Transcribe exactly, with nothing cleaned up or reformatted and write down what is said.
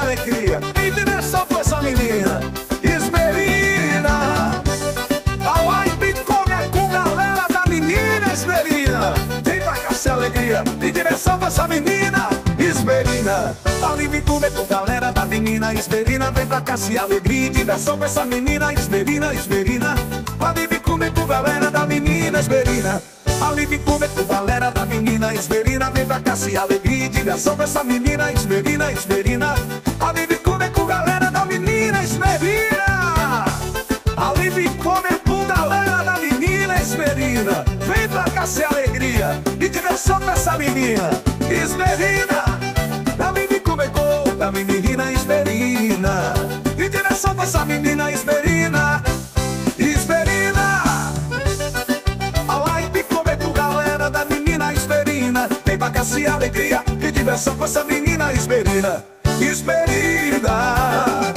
alegria e diversão com essa menina Esmerina. A live come com galera da menina Esmerina. Vem pra cá ser alegria e diversão com essa menina Esmerina. A live come com galera da menina Esmerina. Vem pra cá ser alegria e diversão com essa menina Esmerina, Esmerina. A live come com galera da menina Esmerina. A live come com galera da menina Esmerina. Vem pra cá se alegria e diversão com essa menina Esmerina, Esmerina. A live come com galera da menina Esmerina. A live come com galera da menina Esmerina. Vem pra cá se alegria e diversão com essa menina Esmerina. A live come com da menina Esmerina e diversão com essa menina Esmerina, Esmerina. Vem pra cá se alegria e diversão com essa menina Esmerina, Esmerina.